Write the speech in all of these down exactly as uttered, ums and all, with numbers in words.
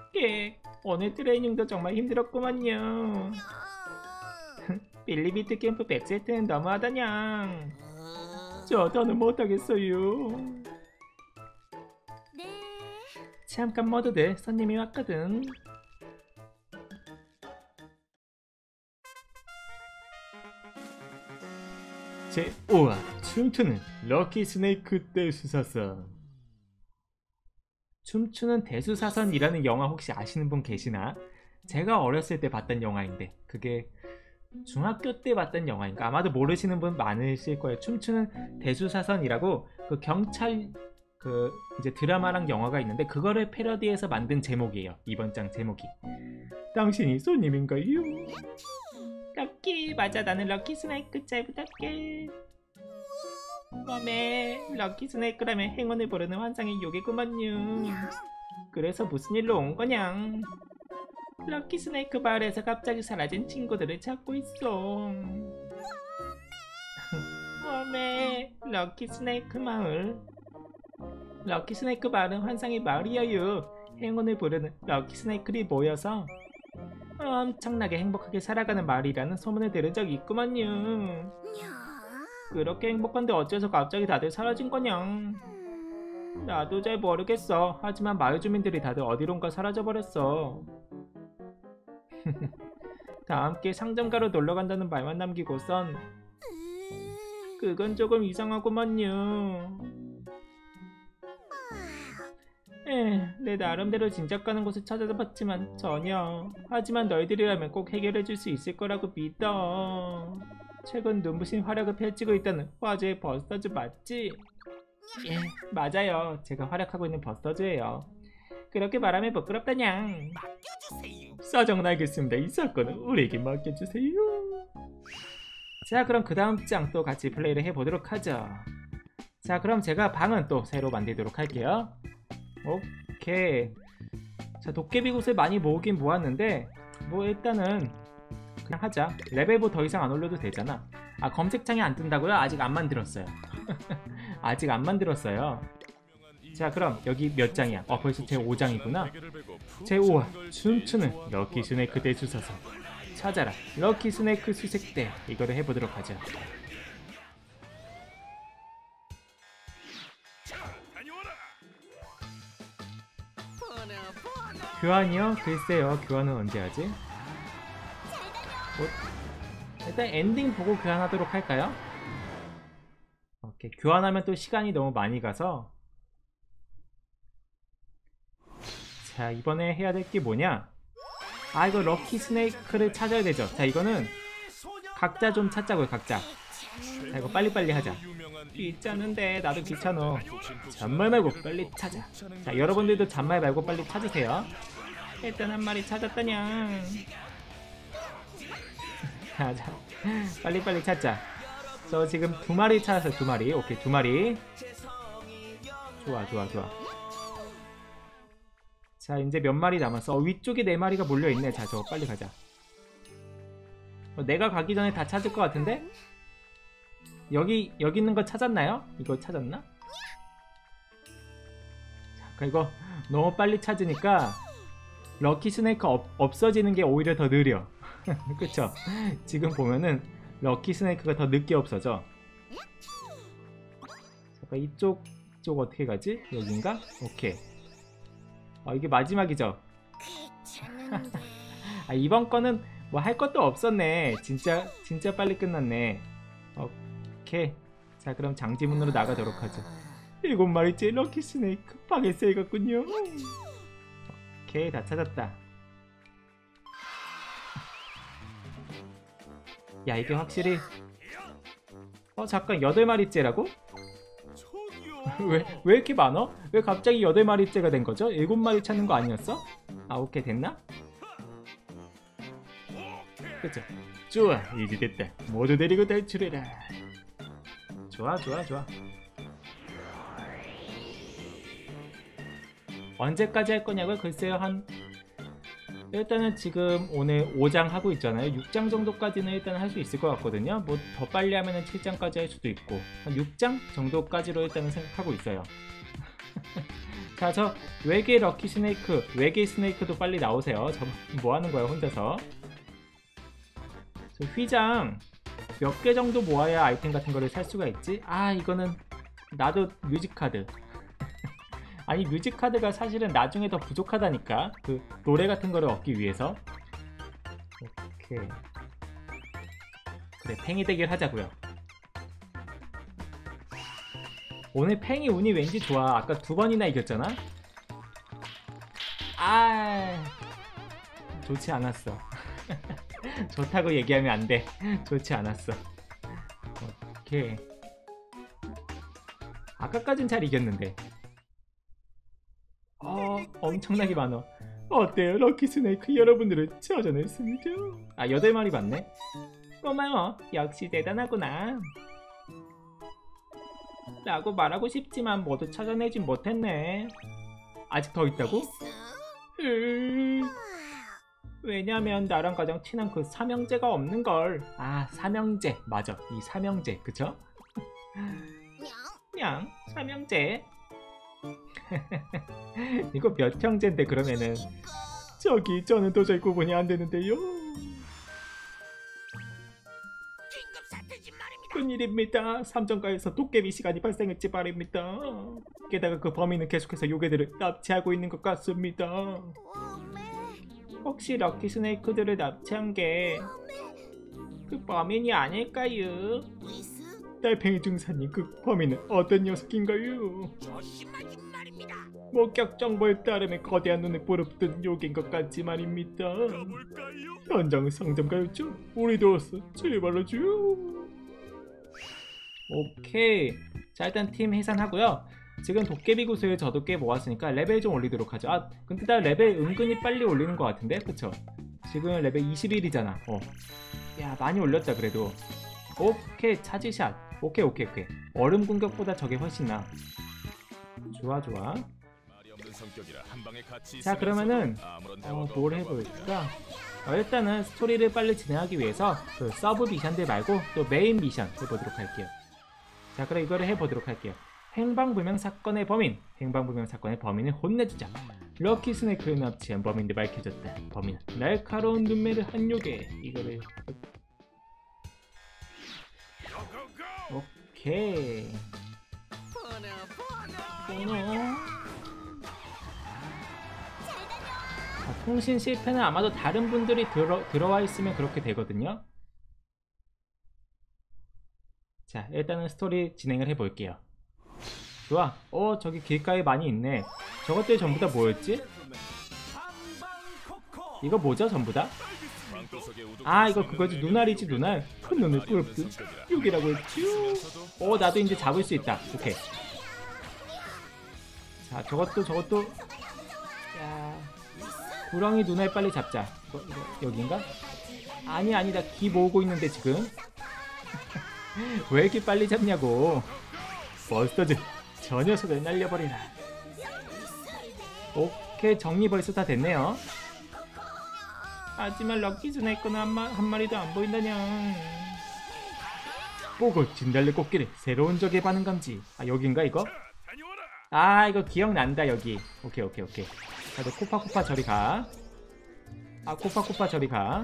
깨. 오늘 트레이닝도 정말 힘들었구만요. 빌리비트 캠프 백 세트는 너무하다냥. 저 더는 못하겠어요. 네. 잠깐 모두들 손님이 왔거든. 제오 화 춤추는 럭키 스네이크 대수사선. 춤추는 대수사선이라는 영화 혹시 아시는 분 계시나? 제가 어렸을 때 봤던 영화인데 그게 중학교 때 봤던 영화인가? 아마도 모르시는 분 많으실 거예요. 춤추는 대수사선이라고 그 경찰 그 이제 드라마랑 영화가 있는데 그거를 패러디해서 만든 제목이에요. 이번 장 제목이. 당신이 손님인가요? 럭키 맞아, 나는 럭키 스네이크 잘 부탁해. 웜에 럭키 스네이크라면 행운을 부르는 환상의 요괴구먼요. 그래서 무슨 일로 온 거냥? 럭키 스네이크 마을에서 갑자기 사라진 친구들을 찾고 있어. 웜에 럭키 스네이크 마을. 럭키 스네이크 마을은 환상의 마을이에요. 행운을 부르는 럭키 스네이크들이 모여서 엄청나게 행복하게 살아가는 마을이라는 소문을 들은 적이 있구만요. 그렇게 행복한데 어째서 갑자기 다들 사라진 거냥? 나도 잘 모르겠어. 하지만 마을 주민들이 다들 어디론가 사라져버렸어. 다 함께 상점가로 놀러간다는 말만 남기고선 그건 조금 이상하구만요. 에, 내 나름대로 진작 가는 곳을 찾아봤지만 전혀. 하지만 너희들이라면 꼭 해결해줄 수 있을 거라고 믿어. 최근 눈부신 활약을 펼치고 있다는 화제의 버스터즈 맞지? 예, 맞아요. 제가 활약하고 있는 버스터즈예요. 그렇게 말하면 부끄럽다냥. 맡겨주세요. 사정은 알겠습니다. 이 사건은 우리에게 맡겨주세요. 자, 그럼 그 다음 장 또 같이 플레이를 해보도록 하죠. 자, 그럼 제가 방은 또 새로 만들도록 할게요. 오케이. 자, 도깨비 곳을 많이 모으긴 모았는데 뭐 일단은 그냥 하자. 레벨 더 이상 안 올려도 되잖아. 아, 검색창에 안 뜬다고요? 아직 안 만들었어요. 아직 안 만들었어요. 자, 그럼 여기 몇 장이야? 어, 벌써 제오 장이구나. 제오 화 춤추는 럭키 스네이크 대수사선. 찾아라 럭키 스네이크 수색대. 이거를 해보도록 하자. 교환이요? 글쎄요, 교환은 언제 하지? 뭐, 일단 엔딩 보고 교환하도록 할까요? 오케이, 교환하면 또 시간이 너무 많이 가서. 자, 이번에 해야 될 게 뭐냐? 아, 이거 럭키 스네이크를 찾아야 되죠. 자, 이거는 각자 좀 찾자고요, 각자. 자, 이거 빨리빨리 하자. 귀찮은데 나도 귀찮어. 잔말 말고 빨리 찾아. 자, 여러분들도 잔말 말고 빨리 찾으세요. 일단 한 마리 찾았다냥. 자, 자, 빨리빨리 찾자. 저 지금 두 마리 찾았어요. 두 마리. 오케이, 두 마리. 좋아, 좋아, 좋아. 자, 이제 몇 마리 남았어. 어, 위쪽에 네 마리가 몰려있네. 자, 저거 빨리 가자. 어, 내가 가기 전에 다 찾을 것 같은데? 여기 여기 있는 거 찾았나요? 이거 찾았나? 자, 이거 너무 빨리 찾으니까 럭키 스네이크 없, 없어지는 게 오히려 더 느려. 그쵸? 지금 보면은 럭키 스네이크가 더 늦게 없어져. 잠깐, 이쪽 쪽 어떻게 가지? 여긴가? 오케이. 어, 이게 마지막이죠? 아, 이번 거는 뭐 할 것도 없었네. 진짜 진짜 빨리 끝났네. 오케이. 자, 그럼 장지문으로 나가도록 하죠. 일곱 마리째 럭키 스네이크 방에 세이갔군요. 오케이, 다 찾았다. 야, 이게 확실히. 어, 잠깐, 여덟 마리째라고? 왜, 왜 이렇게 많어? 왜 갑자기 여덟 마리째가 된 거죠? 일곱 마리 찾는 거 아니었어? 아, 오케이, 됐나? 그쵸? 좋아, 이제 됐다. 모두 데리고 탈출해라. 좋아, 좋아, 좋아. 언제까지 할 거냐고요? 글쎄요, 한 일단은 지금 오늘 오 장 하고 있잖아요. 육 장 정도까지는 일단 할 수 있을 것 같거든요. 뭐 더 빨리 하면은 칠 장까지 할 수도 있고 한 육 장 정도까지로 일단은 생각하고 있어요. 자, 저 외계 럭키 스네이크, 외계 스네이크도 빨리 나오세요. 저 뭐 하는 거야 혼자서. 저 휘장 몇 개 정도 모아야 아이템 같은 거를 살 수가 있지? 아, 이거는 나도 뮤직카드. 아니, 뮤직카드가 사실은 나중에 더 부족하다니까. 그 노래 같은 거를 얻기 위해서. 오케이. 그래, 팽이 대결 하자고요. 오늘 팽이 운이 왠지 좋아. 아까 두 번이나 이겼잖아? 아, 좋지 않았어. 좋다고 얘기하면 안 돼. 좋지 않았어. 오케이. 아까까진 잘 이겼는데. 어, 엄청나게 많아. 어때요? 럭키 스네이크 여러분들을 찾아냈습니다. 아, 여덟 마리 맞네? 고마워. 역시 대단하구나. 라고 말하고 싶지만 모두 찾아내진 못했네. 아직 더 있다고? 으... 왜냐면 나랑 가장 친한 그 삼형제가 없는걸. 아, 삼형제. 맞아. 이 삼형제. 그쵸? 냥, 삼형제. 이거 몇 형제인데 그러면은. 저기 저는 도저히 구분이 안 되는데요. 큰일입니다. 삼정가에서 도깨비 시간이 발생했지 말입니다. 게다가 그 범인은 계속해서 요괴들을 납치하고 있는 것 같습니다. 혹시 럭키 스네이크들을 납치한 게 그 범인이 아닐까요? 달팽이 중사님, 그 범인은 어떤 녀석인가요? 목격 정보에 따르면 거대한 눈에 부릅뜬 요괴인 것 같지 말입니다. 현장은 상점가였죠? 우리도 왔어. 제발로죠. 오케이. 자, 일단 팀 해산하고요. 지금 도깨비 구슬 저도 꽤 모았으니까 레벨 좀 올리도록 하죠. 아, 근데 나 레벨 은근히 빨리 올리는 것 같은데? 그쵸? 지금 레벨 이십일이잖아. 어. 야, 많이 올렸다 그래도. 오케이, 차지샷. 오케이 오케이 오케이. 얼음 공격보다 저게 훨씬 나아. 좋아 좋아. 자, 그러면은 어, 뭘 해볼까? 어, 일단은 스토리를 빨리 진행하기 위해서 그 서브 미션들 말고 또 메인 미션 해보도록 할게요. 자, 그럼 이거를 해보도록 할게요. 행방불명 사건의 범인. 행방불명 사건의 범인을 혼내주자. 럭키 스네이크를 납치한 범인들 밝혀졌다. 범인 날카로운 눈매를 한 요괴. 이거를 오케이. 자, 통신 실패는 아마도 다른 분들이 들어, 들어와 있으면 그렇게 되거든요. 자, 일단은 스토리 진행을 해볼게요. 좋아. 어, 저기 길가에 많이 있네. 저것들 전부 다 뭐였지? 이거 뭐죠, 전부 다? 아, 이거 그거지. 눈알이지, 눈알. 큰 눈을 부릅뜬 여기라고 했지. 어, 나도 이제 잡을 수 있다. 오케이. 자, 저것도 저것도. 야, 구렁이 눈알 빨리 잡자. 이거, 이거 여긴가? 아니, 아니다. 기 모으고 있는데 지금. 왜 이렇게 빨리 잡냐고. 버스터즈, 저 녀석을 날려버리라. 오케이, 정리 벌써 다 됐네요. 하지만 럭키 스네이크는 한, 마, 한 마리도 안 보인다냥. 보고 진달래 꽃길에 새로운 적의 반응 감지. 아, 여긴가 이거? 아, 이거 기억난다 여기. 오케이 오케이 오케이. 자, 너 코파코파 저리 가. 아, 코파코파 저리 가.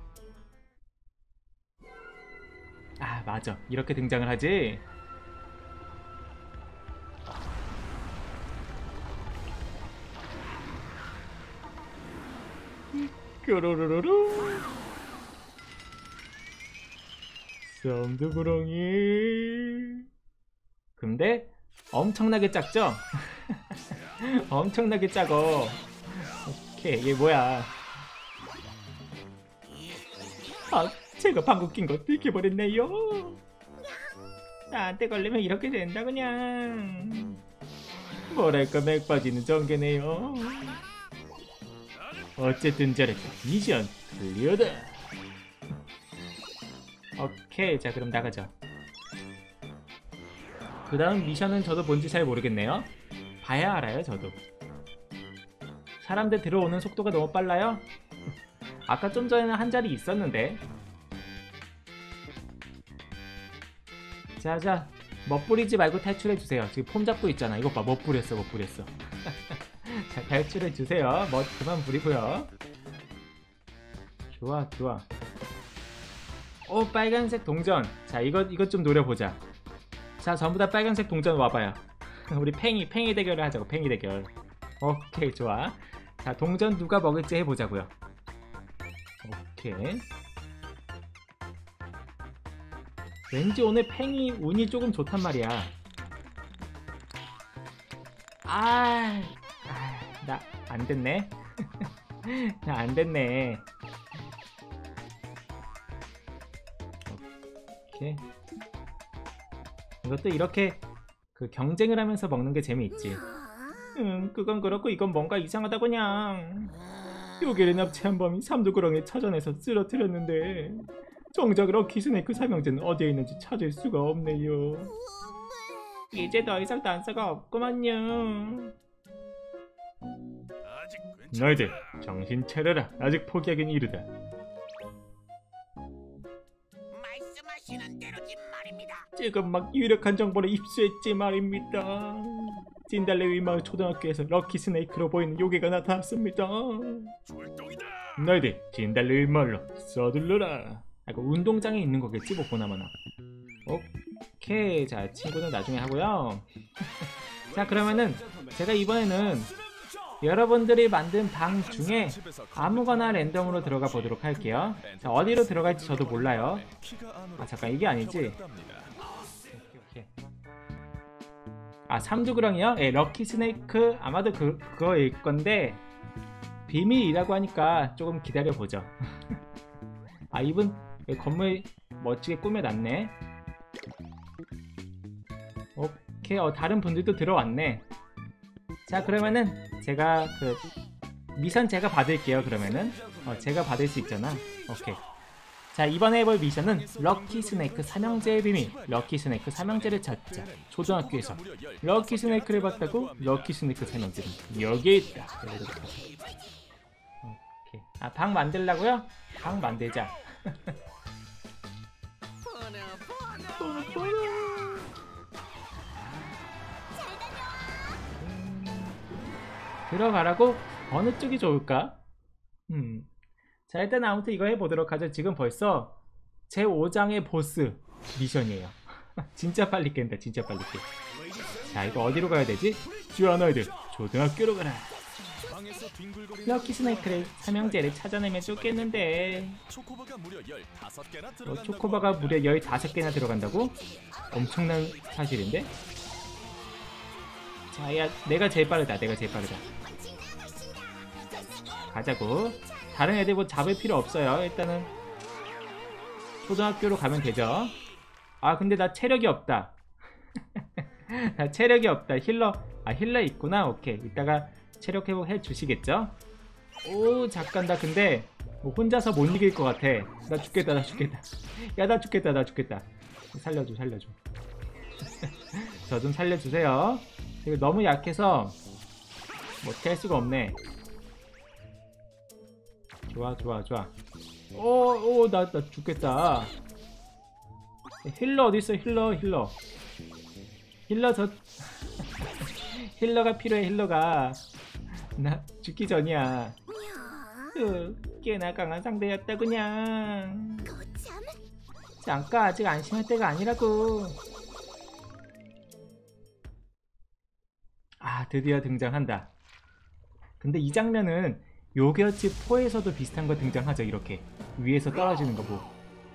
아, 맞아. 이렇게 등장을 하지. 뾰로로로로. 썸두구렁이. 근데 엄청나게 작죠? 엄청나게 작어. 오케이, 이게 뭐야? 아, 제가 방구 낀 거 들켜버렸네요. 나한테 걸리면 이렇게 된다 그냥. 뭐랄까, 맥 빠지는 전개네요. 어쨌든 잘했다. 미션 클리어다. 오케이, 자 그럼 나가자. 그 다음 미션은 저도 뭔지 잘 모르겠네요. 봐야 알아요 저도. 사람들 들어오는 속도가 너무 빨라요? 아까 좀 전에는 한 자리 있었는데. 자자, 멋부리지 말고 탈출해주세요. 지금 폼 잡고 있잖아. 이거 봐, 멋부렸어 멋부렸어. 자, 탈출해 주세요. 뭐 그만 부리고요. 좋아, 좋아. 오, 빨간색 동전. 자, 이것 이것 좀 노려보자. 자, 전부 다 빨간색 동전 와봐요. 우리 팽이 팽이 대결을 하자고. 팽이 대결. 오케이, 좋아. 자, 동전 누가 먹을지 해보자고요. 오케이. 왠지 오늘 팽이 운이 조금 좋단 말이야. 아, 아, 나 안 됐네. 나 안 됐네. 오케이. 이것도 이렇게 그 경쟁을 하면서 먹는 게 재미있지. 응, 그건 그렇고 이건 뭔가 이상하다 그냥. 요괴를 납치한 범이 삼두구렁에 찾아내서 쓰러뜨렸는데 정작 럭키스네이크 삼형제는 어디에 있는지 찾을 수가 없네요. 이제 더 이상 단서가 없구만요. 너희들 정신 차려라. 아직 포기하긴 이르다. 말씀하시는 대로지 말입니다. 지금 막 유력한 정보를 입수했지 말입니다. 진달래위 마을 초등학교에서 럭키스네이크로 보이는 요괴가 나타났습니다. 출동이다. 너희들 진달래위 마을로 서둘러라. 아, 이거 운동장에 있는 거겠지 뭐 보나마나. 오케이. 자, 친구는 나중에 하고요. 자, 그러면은 제가 이번에는 여러분들이 만든 방 중에 아무거나 랜덤으로 들어가 보도록 할게요. 자, 어디로 들어갈지 저도 몰라요. 아, 잠깐, 이게 아니지. 아, 삼두구렁이요? 예, 럭키스네이크 아마도 그, 그거일 건데 비밀이라고 하니까 조금 기다려보죠. 아, 이분 건물 멋지게 꾸며놨네. 오케이. 어, 다른 분들도 들어왔네. 자, 그러면은 제가 그 미션 제가 받을게요. 그러면은 어, 제가 받을 수 있잖아. 오케이. 자, 이번에 해볼 미션은 럭키스네이크 삼형제의 비밀. 럭키스네이크 삼형제를 찾자. 초등학교에서 럭키스네이크를 봤다고 럭키스네이크 삼형제는 여기에 있다. 오케이. 아, 방 만들라고요? 방 만들자. 들어가라고? 어느 쪽이 좋을까? 음. 자, 일단 아무튼 이거 해보도록 하죠. 지금 벌써 제오 장의 보스 미션이에요. 진짜 빨리 깬다. 진짜 빨리 깨. 자, 이거 어디로 가야 되지? 쥐와 너희들 초등학교로 가라. 럭키스네이크를 삼형제를 찾아내면 좋겠는데. 어, 초코바가 무려 열다섯 개나 들어간다고? 엄청난 사실인데? 자, 야, 내가 제일 빠르다. 내가 제일 빠르다. 가자고. 다른 애들 뭐 잡을 필요 없어요. 일단은 초등학교로 가면 되죠. 아, 근데 나 체력이 없다. 나 체력이 없다. 힐러. 아, 힐러 있구나. 오케이. 이따가 체력 회복 해주시겠죠? 오, 잠깐. 나 근데 뭐 혼자서 못 이길 것 같아. 나 죽겠다. 나 죽겠다. 야, 나 죽겠다. 나 죽겠다. 살려줘. 살려줘. 저 좀 살려주세요. 이거 너무 약해서 뭐 어떻게 할 수가 없네. 좋아, 좋아, 좋아. 오, 오, 나, 나 죽겠다. 힐러 어딨어? 힐러, 힐러. 힐러 저 힐러가 필요해. 힐러가. 나 죽기 전이야. 으, 꽤나 강한 상대였다 그냥. 잠깐, 아직 안심할 때가 아니라고. 아, 드디어 등장한다. 근데 이 장면은 요괴어치 사에서도 비슷한 거 등장하죠. 이렇게 위에서 떨어지는 거 뭐.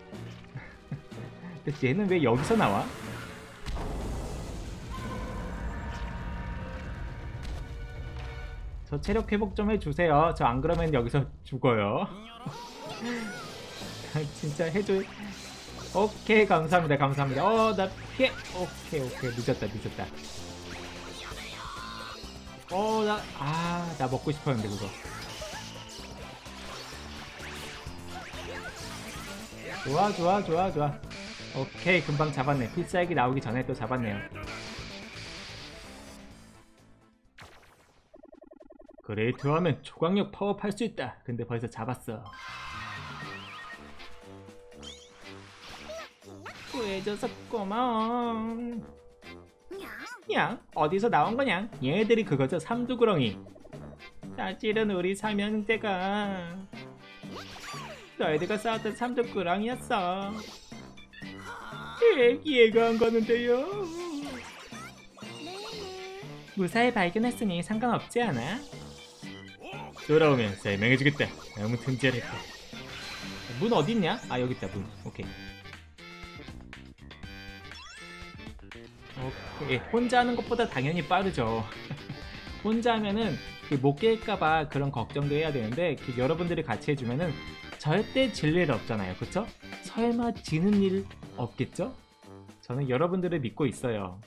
근데 얘는 왜 여기서 나와? 저 체력 회복 좀 해주세요. 저 안 그러면 여기서 죽어요. 진짜 해줘. 오케이, 감사합니다. 감사합니다. 어, 나 피해. 오케이, 오케이. 늦었다, 늦었다. 어, 나, 아, 나 먹고 싶었는데, 그거. 좋아, 좋아, 좋아, 좋아. 오케이, 금방 잡았네. 필살기 나오기 전에 또 잡았네요. 그레이트 하면 초강력 파워업 할 수 있다. 근데 벌써 잡았어. 구해줘서 고마워. 야, 어디서 나온 거냐? 얘네들이 그거죠, 삼두구렁이. 사실은 우리 삼형제가 너희들과 싸웠던 삼두구렁이었어. 예, 이해가 안 가는데요. 무사히 발견했으니 상관없지 않아? 돌아오면 설명해주겠다. 아무튼 잘했다. 문 어딨냐? 아, 여기 있다, 문. 오케이. 오케이. 혼자 하는 것보다 당연히 빠르죠. 혼자 하면은 못 깰까봐 그런 걱정도 해야 되는데, 여러분들이 같이 해주면은 절대 질 일 없잖아요. 그쵸? 설마 지는 일 없겠죠? 저는 여러분들을 믿고 있어요.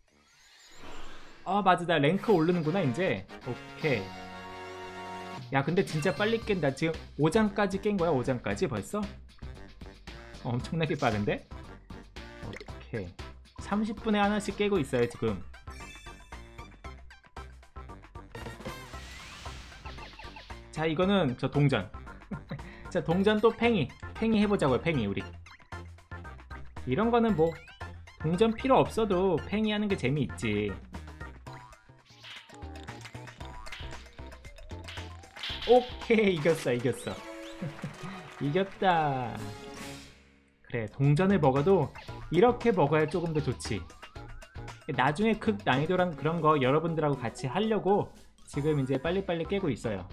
아, 맞아. 나 랭크 오르는구나 이제. 오케이. 야, 근데 진짜 빨리 깬다. 지금 오 장까지 깬 거야? 오 장까지 벌써? 엄청나게 빠른데? 오케이. 삼십 분에 하나씩 깨고 있어요 지금. 자, 이거는 저 동전. 자, 동전 또 팽이. 팽이 해보자고요. 팽이 우리. 이런 거는 뭐 동전 필요 없어도 팽이 하는 게 재미있지. 오케이, 이겼어 이겼어. 이겼다. 그래, 동전을 먹어도 이렇게 먹어야 조금 더 좋지. 나중에 극 난이도랑 그런 거 여러분들하고 같이 하려고 지금 이제 빨리빨리 깨고 있어요.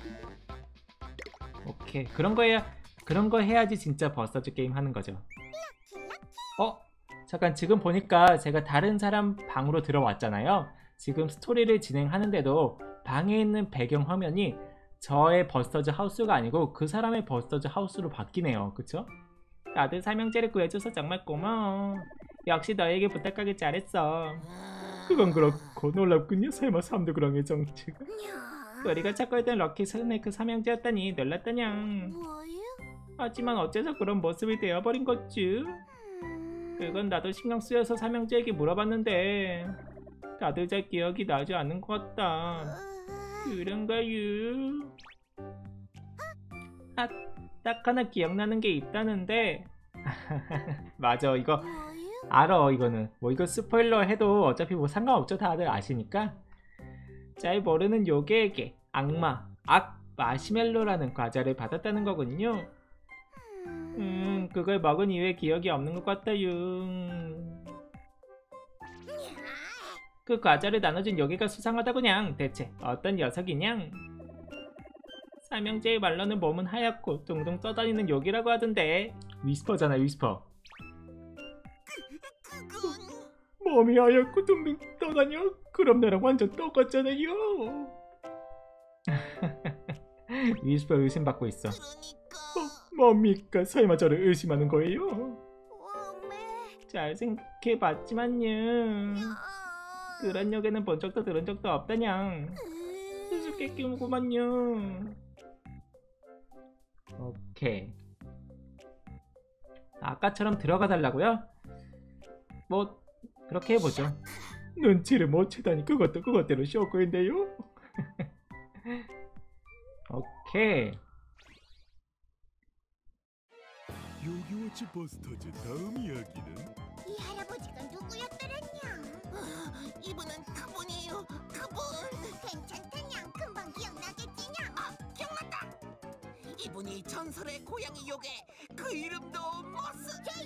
오케이, 그런 거 해야 그런 거 해야지 진짜 버서즈 게임 하는 거죠. 어? 잠깐, 지금 보니까 제가 다른 사람 방으로 들어왔잖아요. 지금 스토리를 진행하는데도 방에 있는 배경 화면이 저의 버스터즈 하우스가 아니고 그 사람의 버스터즈 하우스로 바뀌네요. 그쵸? 다들 삼형제를 구해줘서 정말 고마워. 역시 너에게 부탁하길 잘했어. 그건 그렇고 놀랍군요. 설마 삼두구렁의 정체가 우리가 찾고 있던 럭키 스네이크 삼형제였다니 놀랐다냥. 하지만 어째서 그런 모습이 되어버린 거지? 그건 나도 신경 쓰여서 삼형제에게 물어봤는데 다들 잘 기억이 나지 않는 것 같다. 그런가요? 아, 딱 하나 기억나는 게 있다는데. 맞아, 이거 알아. 이거는 뭐 이거 스포일러 해도 어차피 뭐 상관없죠. 다들 아시니까. 잘 모르는 요괴에게 악마, 악 마시멜로라는 과자를 받았다는 거군요. 음, 그걸 먹은 이후에 기억이 없는 것 같아요. 그 과자를 나눠준 요괴가 수상하다구냥. 대체 어떤 녀석이냥? 삼형제의 말로는 몸은 하얗고 둥둥 떠다니는 요괴라고 하던데. 위스퍼잖아, 위스퍼. 몸이 하얗고 둥둥 떠다녀? 그럼 나랑 완전 똑같잖아요. 위스퍼 의심받고 있어. 어, 뭡니까? 설마 저를 의심하는 거예요? 잘 생각해봤지만요, 그런 요괴는 본 적도 들은 적도 없다냥. 수수께끼구만요. 오케이. 아까처럼 들어가 달라고요? 뭐 그렇게 해보죠. 눈치를 못 채다니 그것도 그것대로 쇼크인데요. 오케이. 요기워치 버스터즈 다음 이야기는 이 할아버지가 누구였더랬냐? 이분은 그분이에요. 그분. 괜찮다냥. 금방 기억나겠지냥. 아, 기억났다. 이분이 전설의 고양이 요괴. 그 이름도 머스.